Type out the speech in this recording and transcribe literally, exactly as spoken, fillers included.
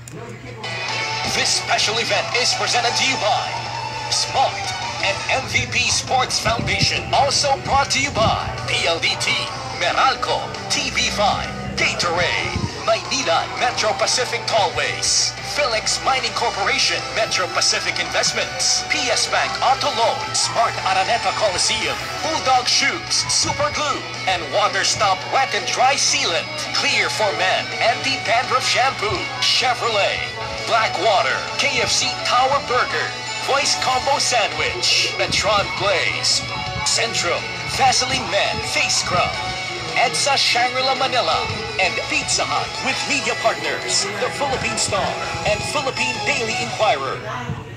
This special event is presented to you by Smart and M V P Sports Foundation. Also brought to you by P L D T, Meralco, T V five, Gatorade, Maynila Metro Pacific Tollways, Felix Mining Corporation, Metro Pacific Investments, P S Bank Auto Loan, Smart Araneta Coliseum, Bulldog Shoes, Super Glue, and Water Stop Wet and Dry Sealant, Clear for Men, Anti-Dandruff Shampoo, Chevrolet, Blackwater, K F C Tower Burger, Voice Combo Sandwich, Metron Blaze, Centrum, Vaseline Men Face Scrub, EDSA Shangri-La Manila, and Pizza Hut with media partners, The Philippine Star and Philippine Daily Inquirer.